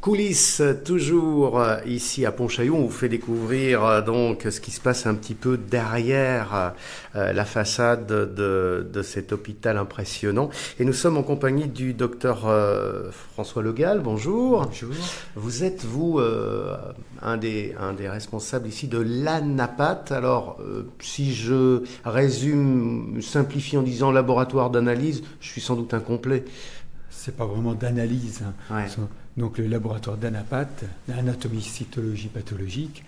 Coulisses, toujours ici à Pontchaillou, on vous fait découvrir donc ce qui se passe un petit peu derrière la façade de cet hôpital impressionnant. Et nous sommes en compagnie du docteur François Le Gall. Bonjour. Bonjour. Vous êtes, vous, un des responsables ici de l'ANAPAT. Alors, si je résume, simplifie en disant laboratoire d'analyse, je suis sans doute incomplet. C'est pas vraiment d'analyse. Ouais. Donc le laboratoire d'ANAPAT, l'anatomie cytologie pathologique,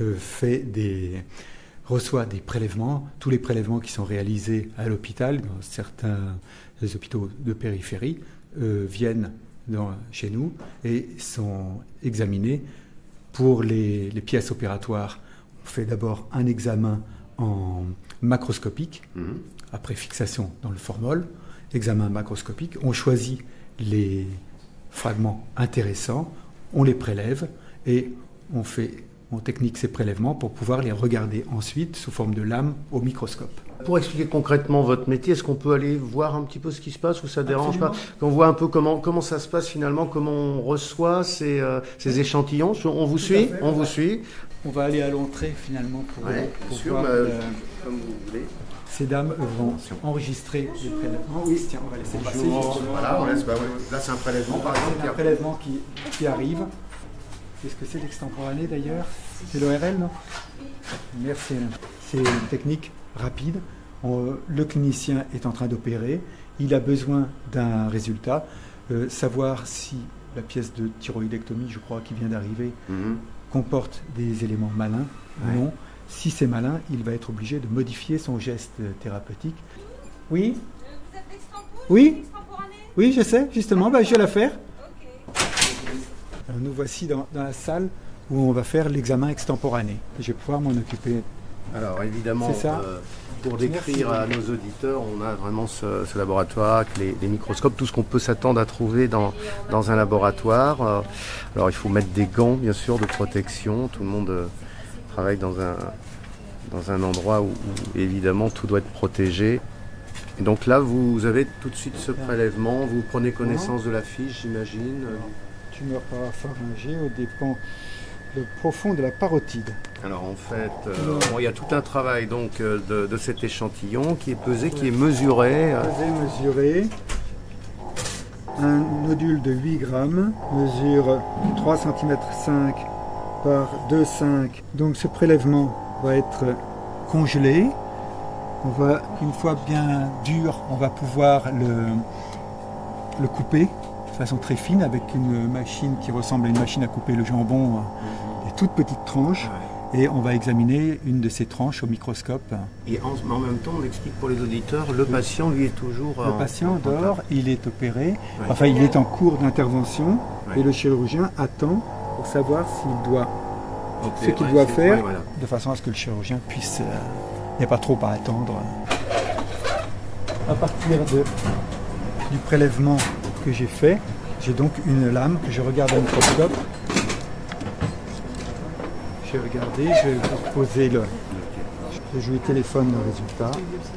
reçoit des prélèvements. Tous les prélèvements qui sont réalisés à l'hôpital, dans certains hôpitaux de périphérie, viennent chez nous et sont examinés. Pour les pièces opératoires, on fait d'abord un examen en macroscopique, après fixation dans le formol, examen macroscopique. On choisit les fragments intéressants, on les prélève et on technique ces prélèvements pour pouvoir les regarder ensuite sous forme de lame au microscope. Pour expliquer concrètement votre métier, est-ce qu'on peut aller voir un petit peu ce qui se passe ou ça ne dérange pas? Absolument. Qu'on voit un peu comment ça se passe finalement, comment on reçoit ces échantillons. On vous suit? On vous suit. On va aller à l'entrée finalement pour voir comme vous voulez. Ces dames vont enregistrer les prélèvements. Oui, tiens, on va laisser passer. Voilà, on laisse, là c'est un prélèvement par exemple. C'est un prélèvement qui arrive. Qu'est-ce que c'est l'extemporané d'ailleurs? C'est l'ORL, non? Merci. C'est une technique rapide. Le clinicien est en train d'opérer. Il a besoin d'un résultat. Savoir si la pièce de thyroïdectomie, je crois, qui vient d'arriver, comporte des éléments malins ou non. Si c'est malin, il va être obligé de modifier son geste thérapeutique. Oui? Vous êtes l'extempo? Oui? Oui, je sais, justement, je vais la faire. Ok. Nous voici dans la salle où on va faire l'examen extemporané. Je vais pouvoir m'en occuper. Alors évidemment, C'est ça. Pour décrire à nos auditeurs, on a vraiment ce laboratoire avec les microscopes, tout ce qu'on peut s'attendre à trouver dans un laboratoire. Alors il faut mettre des gants, bien sûr, de protection. Tout le monde travaille dans un endroit où évidemment tout doit être protégé. Et donc là, vous avez tout de suite ce prélèvement, vous prenez connaissance de la fiche, j'imagine. Tumeur parapharyngée aux dépens profond de la parotide. Alors en fait, il y a tout un travail donc de cet échantillon qui est pesé, qui est mesuré. Mesuré. Un nodule de 8 grammes mesure 3 cm 5 par 2,5. Donc ce prélèvement va être congelé. Une fois bien dur, on va pouvoir le couper de façon très fine avec une machine qui ressemble à une machine à couper le jambon, des toutes petites tranches. Et on va examiner une de ces tranches au microscope. Et en même temps, on explique pour les auditeurs, le patient lui est toujours... Le patient dort, il est opéré, enfin il est en cours d'intervention et le chirurgien attend pour savoir s'il doit ce qu'il doit faire, de façon à ce que le chirurgien puisse... il n'y a pas trop à attendre. À partir du prélèvement que j'ai fait, j'ai donc une lame que je regarde au microscope. Je vais regarder, je vais vous poser je lui téléphone le résultat.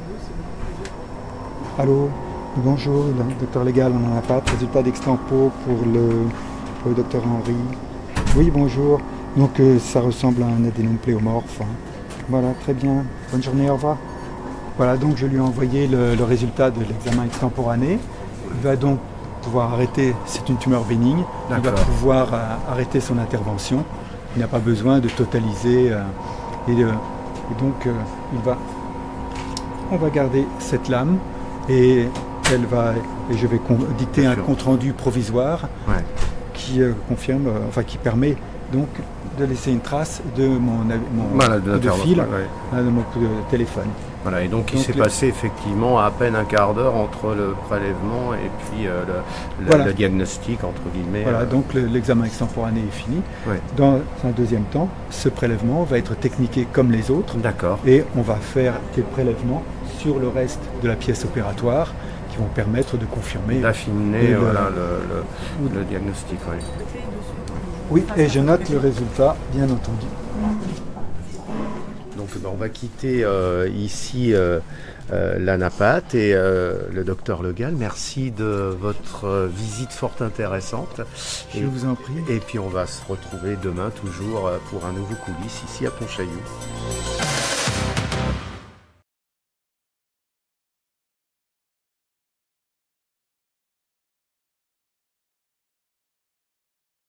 Allô, bonjour, le docteur Le Gall, on n'en a pas. Résultat d'extempo pour le docteur Henry. Oui, bonjour. Donc ça ressemble à un adénome pléomorphe. Voilà, très bien. Bonne journée, au revoir. Voilà, donc je lui ai envoyé le résultat de l'examen extemporané. Il va donc pouvoir arrêter, c'est une tumeur bénigne, il va pouvoir arrêter son intervention. Il n'a pas besoin de totaliser. Et donc, on va garder cette lame et je vais dicter un compte-rendu provisoire qui confirme, qui permet donc de laisser une trace de mon fil, de mon coup de téléphone. Voilà, et donc il s'est passé effectivement à peine un quart d'heure entre le prélèvement et puis le diagnostic, entre guillemets. Voilà, donc l'examen extemporané est fini. Ouais. Dans un deuxième temps, ce prélèvement va être techniqué comme les autres. D'accord. Et on va faire des prélèvements sur le reste de la pièce opératoire qui vont permettre de confirmer. D'affiner le diagnostic. Ouais. Oui, et je note le résultat, bien entendu. Donc Donc on va quitter ici l'ANAPAT et le docteur Le Gall. Merci de votre visite fort intéressante. Je vous en prie. Et puis on va se retrouver demain toujours pour un nouveau coulisses ici à Pontchaillou.